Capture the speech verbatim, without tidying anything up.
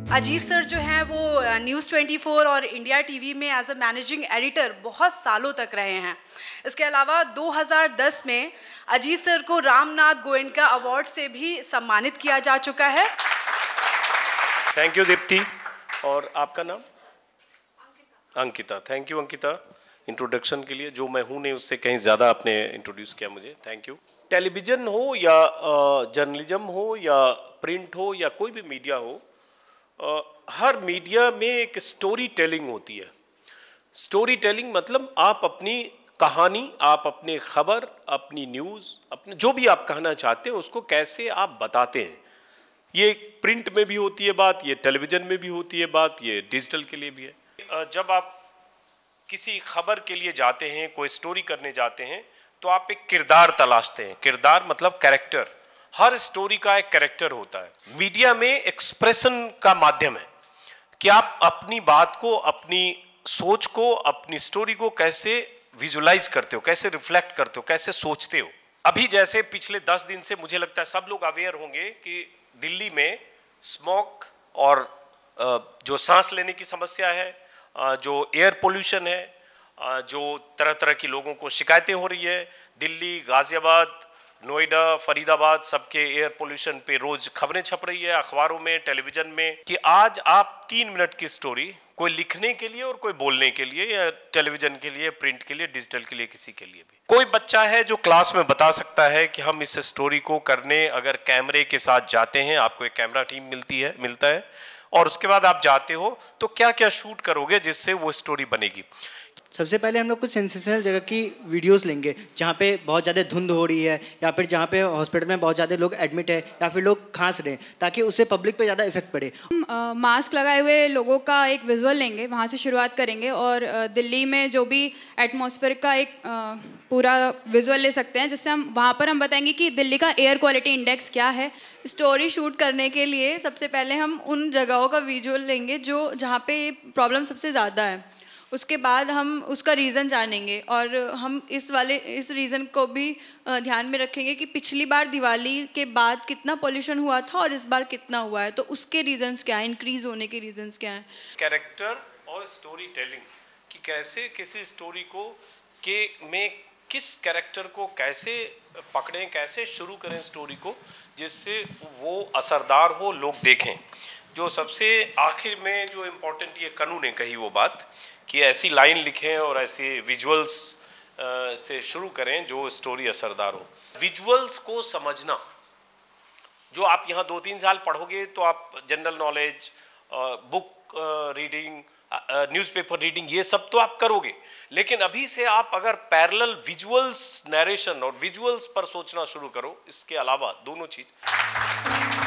Ajit sir जो हैं वो न्यूज़ चौबीस और इंडिया टीवी में एज अ मैनेजिंग एडिटर बहुत सालों तक रहे हैं। इसके अलावा दो हज़ार दस में अजीत सर को रामनाथ गोयनका अवार्ड से भी सम्मानित किया जा चुका है। Thank you Dipti. और आपका नाम? Ankita. Ankita, thank you Ankita introduction के लिए। जो मैं हूँ नहीं उससे कहीं ज़्यादा आपने इंट्रोड्यूस किया मुझे, थैंक यू। टेलीविज़न हो या जर्नलिज्म हो या प्रिंट हो या कोई भी मीडिया हो, Uh, हर मीडिया में एक स्टोरी टेलिंग होती है। स्टोरी टेलिंग मतलब आप अपनी कहानी, आप अपनी खबर, अपनी न्यूज़, अपने जो भी आप कहना चाहते हैं उसको कैसे आप बताते हैं। ये प्रिंट में भी होती है बात, ये टेलीविज़न में भी होती है बात, ये डिजिटल के लिए भी है। uh, जब आप किसी खबर के लिए जाते हैं, कोई स्टोरी करने जाते हैं, तो आप एक किरदार तलाशते हैं। किरदार मतलब कैरेक्टर। हर स्टोरी का एक कैरेक्टर होता है। मीडिया में एक्सप्रेशन का माध्यम है कि आप अपनी बात को, अपनी सोच को, अपनी स्टोरी को कैसे विजुलाइज करते हो, कैसे रिफ्लेक्ट करते हो, कैसे सोचते हो। अभी जैसे पिछले दस दिन से मुझे लगता है सब लोग अवेयर होंगे कि दिल्ली में स्मोक और जो सांस लेने की समस्या है, जो एयर पोल्यूशन है, जो तरह तरह की लोगों को शिकायतें हो रही है। दिल्ली, गाजियाबाद, नोएडा, फरीदाबाद, सबके एयर पोल्यूशन पे रोज खबरें छप रही है अखबारों में, टेलीविजन में, कि आज आप तीन मिनट की स्टोरी कोई लिखने के लिए और कोई बोलने के लिए, या टेलीविजन के लिए, प्रिंट के लिए, डिजिटल के लिए, किसी के लिए भी। कोई बच्चा है जो क्लास में बता सकता है कि हम इस स्टोरी को करने अगर कैमरे के साथ जाते हैं, आपको एक कैमरा टीम मिलती है मिलता है और उसके बाद आप जाते हो तो क्या क्या शूट करोगे जिससे वो स्टोरी बनेगी। सबसे पहले हम लोग कुछ सेंसेशनल जगह की वीडियोस लेंगे जहाँ पे बहुत ज़्यादा धुंध हो रही है, या फिर जहाँ पे हॉस्पिटल में बहुत ज़्यादा लोग एडमिट है, या फिर लोग खांस रहे हैं, ताकि उससे पब्लिक पे ज़्यादा इफेक्ट पड़े। हम मास्क लगाए हुए लोगों का एक विजुअल लेंगे, वहाँ से शुरुआत करेंगे और आ, दिल्ली में जो भी एटमॉस्फेयर का एक आ, पूरा विजुअल ले सकते हैं, जिससे हम वहाँ पर हम बताएंगे कि दिल्ली का एयर क्वालिटी इंडेक्स क्या है। स्टोरी शूट करने के लिए सबसे पहले हम उन जगहों का विजुअल लेंगे जो जहाँ पे प्रॉब्लम सबसे ज़्यादा है। उसके बाद हम उसका रीज़न जानेंगे और हम इस वाले इस रीज़न को भी ध्यान में रखेंगे कि पिछली बार दिवाली के बाद कितना पॉल्यूशन हुआ था और इस बार कितना हुआ है, तो उसके रीजंस क्या हैं, इंक्रीज होने के रीजंस क्या हैं। कैरेक्टर और स्टोरी टेलिंग कि कैसे किसी स्टोरी को के में किस कैरेक्टर को कैसे पकड़ें, कैसे शुरू करें स्टोरी को जिससे वो असरदार हो, लोग देखें। जो सबसे आखिर में जो इम्पोर्टेंट ये कनू ने कही वो बात कि ऐसी लाइन लिखें और ऐसे विजुअल्स से शुरू करें जो स्टोरी असरदार हो। विजुअल्स को समझना, जो आप यहाँ दो तीन साल पढ़ोगे तो आप general knowledge, book reading, newspaper reading, ये सब तो आप करोगे, लेकिन अभी से आप अगर पैरेलल विजुअल्स नरेशन और विजुअल्स पर सोचना शुरू करो, इसके अलावा दोनों चीज़